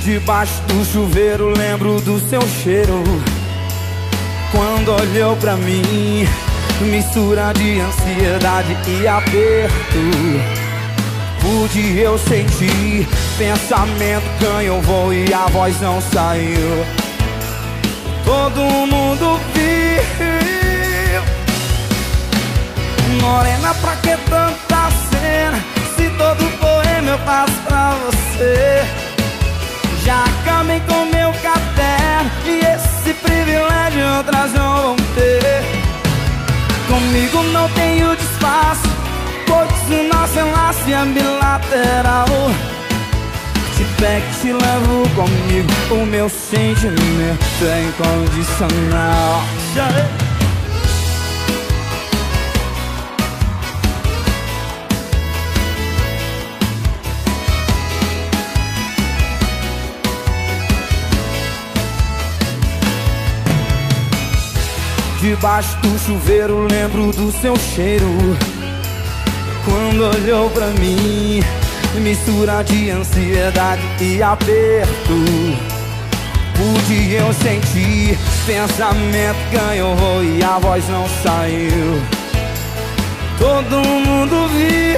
Debaixo do chuveiro lembro do seu cheiro. Quando olhou pra mim, mistura de ansiedade e aperto. Pude eu sentir, pensamento ganhou voo e a voz não saiu. Todo mundo viu. Morena, pra que tanta cena? Se todo poema eu faço pra você. Já acabei com meu caderno e esse privilégio outras não vão ter. Comigo não tenho disfarce, pois o nosso enlace é bilateral. Te pego e te levo comigo, o meu sentimento é incondicional. Debaixo do chuveiro lembro do seu cheiro. Quando olhou pra mim, mistura de ansiedade e aperto. Pude eu sentir, pensamento ganhou voo e a voz não saiu. Todo mundo viu.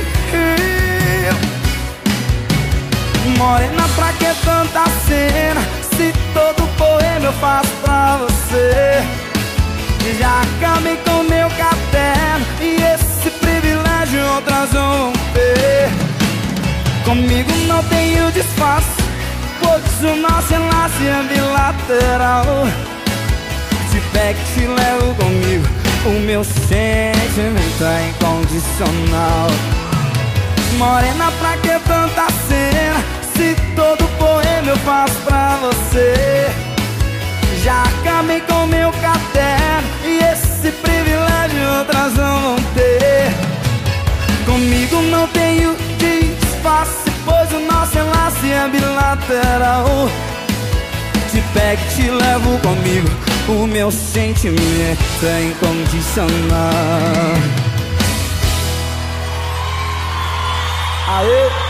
Morena, pra que tanta cena? Se todo poema eu faço pra você. Já acabei com meu caderno e esse privilégio outras vão ter. Comigo não tenho disfarce, pois o nosso enlace é bilateral. Te pego e te levo comigo, o meu sentimento é incondicional. Morena, pra que tanta cena? Se todo poema eu faço pra você. Já acabei com meu caderno e esse privilégio outras não vão ter. Comigo não tenho disfarce, pois o nosso enlace é bilateral. Te pego e te levo comigo, o meu sentimento é incondicional. Aê!